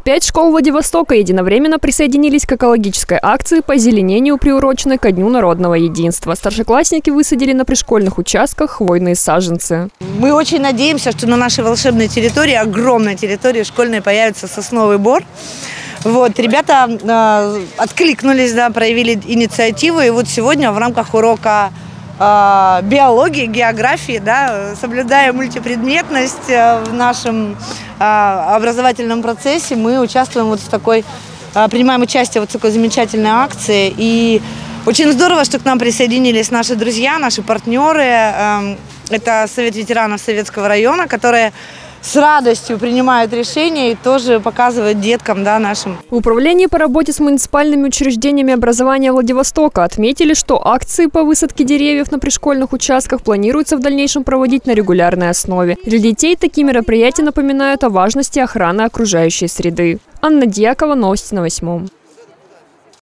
5 школ Владивостока единовременно присоединились к экологической акции по озеленению, приуроченной ко Дню народного единства. Старшеклассники высадили на пришкольных участках хвойные саженцы. Мы очень надеемся, что на нашей волшебной территории, огромной территории школьной, появится сосновый бор. Вот, ребята откликнулись, да, проявили инициативу. И вот сегодня в рамках урока биологии, географии, да, соблюдая мультипредметность в нашем образовательном процессе, мы участвуем вот в такой, принимаем участие вот в такой замечательной акции. И очень здорово, что к нам присоединились наши друзья, наши партнеры. Это Совет ветеранов Советского района, которые с радостью принимают решения и тоже показывают деткам, да, нашим. В управлении по работе с муниципальными учреждениями образования Владивостока отметили, что акции по высадке деревьев на пришкольных участках планируется в дальнейшем проводить на регулярной основе. Для детей такие мероприятия напоминают о важности охраны окружающей среды. Анна Дьякова, новости на 8.